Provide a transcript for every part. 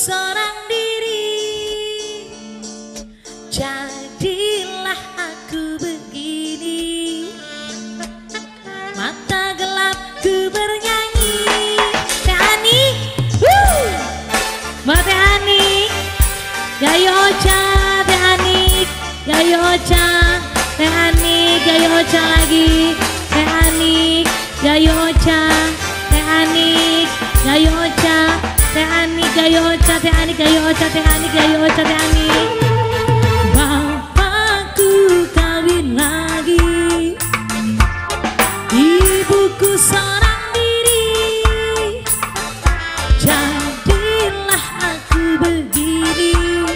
seorang diri, jadilah aku begini. Mata gelapku bernyanyi. Teh Ani, Mbak Teh Ani, Gayo Ocha, Teh Ani, Gayo Ocha, Teh Ani, Gayo Ocha lagi, Teh Ani, Gayo Ocha, Teh Ani, Gayo Ocha, Teh Ani, Gayo Ocha, Teh Ani, Gayo Ocha, Teh Ani, Gayo Ocha, Teh Ani. Bapakku kawin lagi, ibuku seorang diri, jadilah aku begini.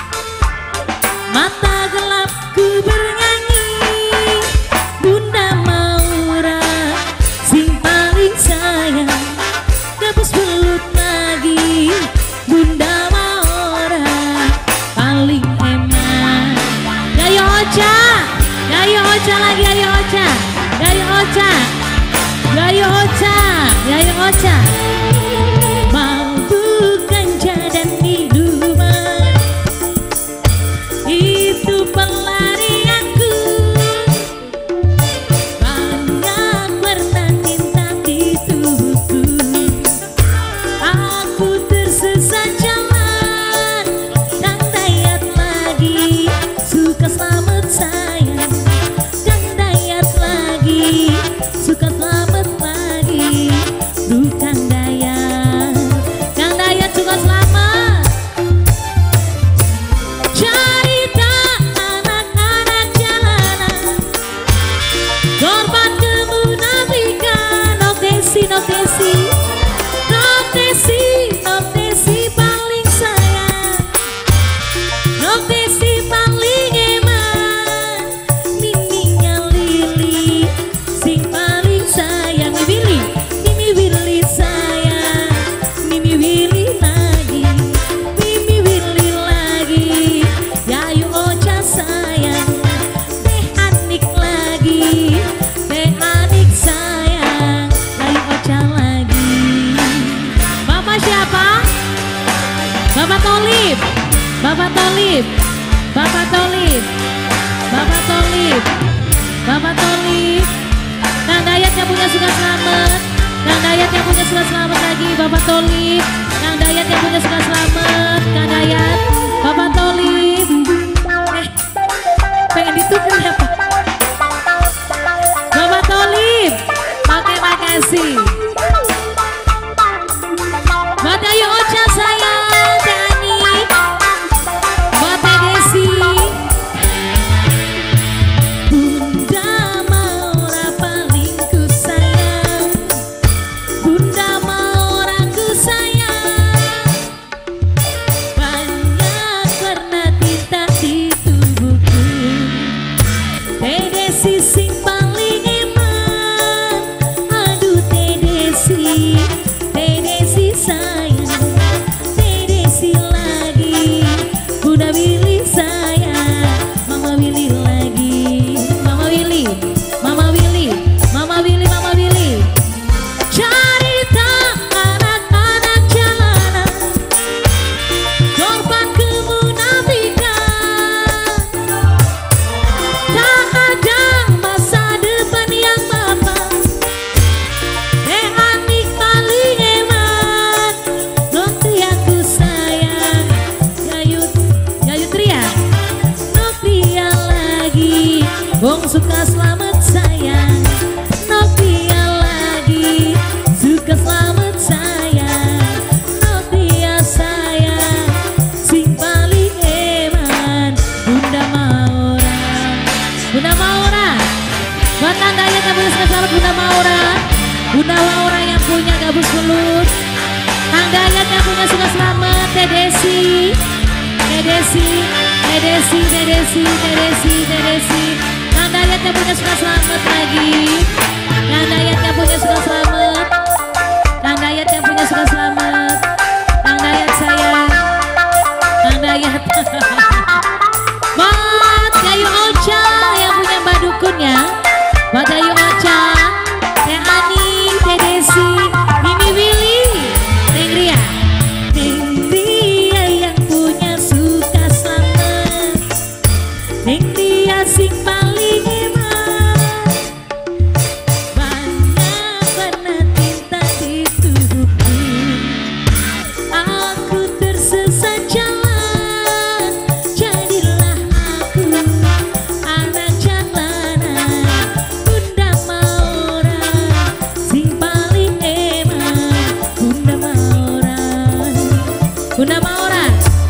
Mata gelapku bernyanyi, Bunda Maura sing paling sayang, gabus belut lagi, Bunda Maura paling eman. Gayo Ocha, Gayo Ocha lagi, Gayo Ocha, Gayo Ocha, Gayo Ocha, Gayo Ocha. Mau bukan jadan minuman, itu pelarianku. Banyak warna cinta di tubuhku. Aku tersesat jalan, dan dayat lagi, suka selamat sayang, dan dayat lagi, suka selamat lagi. Duh Kang Dayat suka selamat. Cerita anak-anak jalanan, korban kemunafikan. Nok Desi, Nok Desi, Nok Desi, Nok Desi paling sayang, Nok Desi paling eman. Miminya Lili sing paling sayang. Mimi Willy sayang, Mimi Willy lagi, Mimi Willy lagi. Gayo Ocha sayang, Teh Anik lagi, Teh Anik sayang, Gayo Ocha lagi. Bapak siapa? Bapak Tolib, Bapak Tolib, Bapak Tolib, Bapak Tolib, Bapak Tolib. Kang Dayat yang punya suka selamat, Kang Dayat yang punya suka selamat lagi, Bapak Tolib. Kang Dayat yang punya suka selamat, Kang Dayat, Bapak Tolib. Pengen ditukar ya Pak? Bapak Tolib, pakai makasih. Mbak Gayo Ocha sayang, Teh Ani, Mbak Teh Desi. Bunda Maura paling ku sayang, Bunda Maura ku sayang. Banyak warna tinta di tubuhku. Teh Desi sing paling eman. Aduh Teh Desi, Teh Desi sayang, Teh Desi lagi, Bunda Willy sayang, Mama Willy lagi, Mama Willy, Mama Willy, Mama Willy, Mama Willy. Cerita anak-anak jalanan, korban kemunafikan. Tak ada masa depan yang bapak, Teh Anik paling eman. Nokti aku sayang, Gayu Tria, Noktia lagi, Bong suka selamat sayang, Noktia lagi, suka selamat sayang, Noktia sayang, sing paling eman. Bunda Maura, Bunda Maura, buat Kang Dayat yang punya suka selamat, Bunda Maura, Bunda Maura yang punya gabus belut, Kang Dayat yang punya suka selamat, Teh Desi, Teh Desi, Teh Desi, Teh Desi, Teh Desi, Teh Desi. Kang Dayat yang punya suka selamat lagi, Kang Dayat yang punya suka selamat, Kang Dayat yang punya suka selamat, Kang Dayat sayang, Kang Dayat. Buat Gayo Ocha yang punya Mbak Dukun ya, buat Gayo Ocha, Teh Ani, Teh Desi, Mimi Willy, Teh Ria, Teh Ria. Neng dia sing paling hebat. Banyak warna tinta di tubuhku, aku tersesat jalan. Jadilah aku anak jalanan, Bunda Maura sing paling hebat. Bunda Maura, Bunda Maura.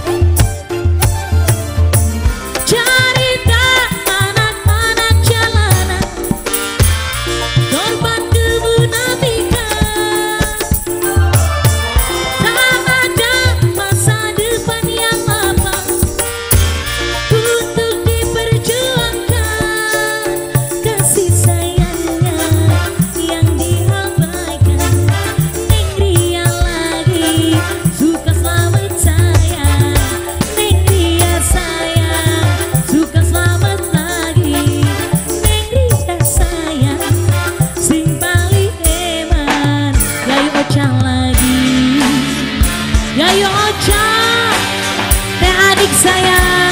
Cerita anak-anak jalanan, korban kemunafikan. Tak ada masa depan yang lapang untuk diperjuangkan. Kasih sayangnya yang diabaikan. Neng Ria lagi suka selamat sayang. Neng Ria sayang suka selamat lagi. Neng Ria sayang sing paling hebat. Yayu Ocha lagi, Yayu Ocha, teh adik sayang.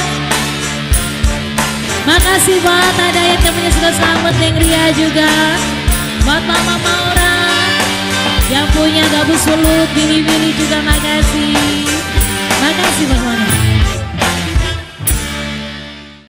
Makasih buat ada yang temennya suka selamat. Neng Ria juga, buat Mama Maura yang punya gabus sulut, Billy juga makasih. Makasih buat semuanya.